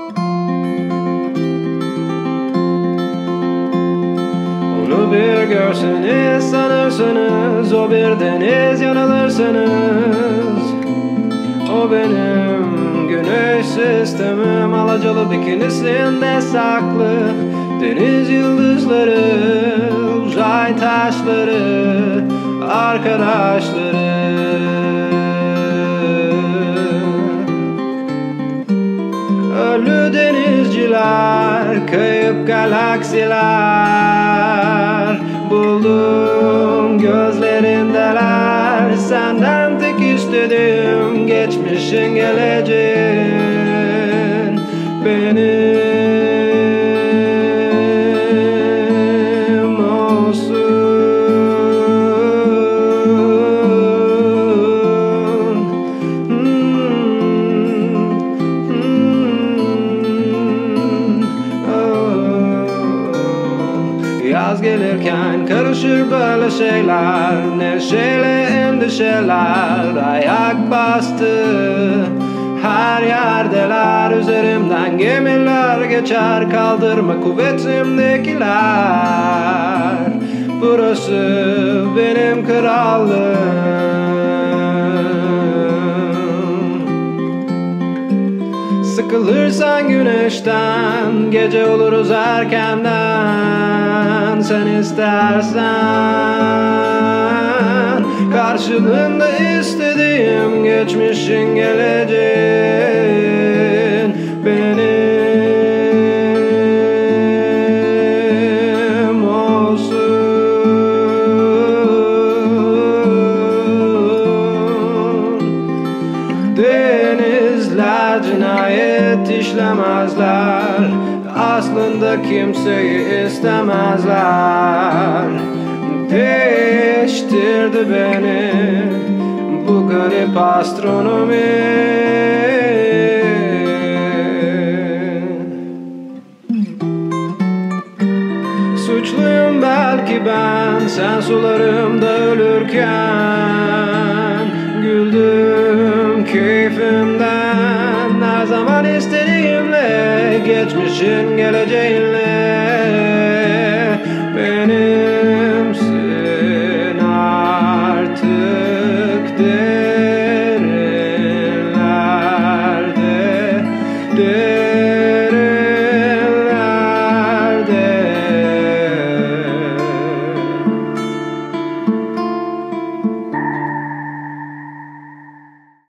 Onu bir görseniz sanırsınız, o bir deniz yanılırsınız. O benim güneş sistemim, alacalı bikinisinde saklı. Deniz yıldızları, uzay taşları, arkadaşları. Ölü denizciler, kayıp galaksiler. Buldum gözlerindeler. Senden tek istediğim geçmişin, geleceğin benim olsun. Yaz gelirken karışır böyle şeyler, neşeyle endişeler ayak bastı. Her yerdeler, üzerimden gemiler geçer, kaldırma kuvvetimdekiler. Burası benim krallığım. Sıkılırsan güneşten, gece oluruz erkenden. Sen istersen, karşılığında istediğim geçmişin, geleceğin benim olsun. Denizler cinayet işlemezler, aslında kimseyi istemezler. Değiştirdi beni bu garip astronomi. Suçluyum belki ben, sen sularımda ölürken. Güldüm keyfimden, her zaman istediğimle, geçmişin geleceğinle.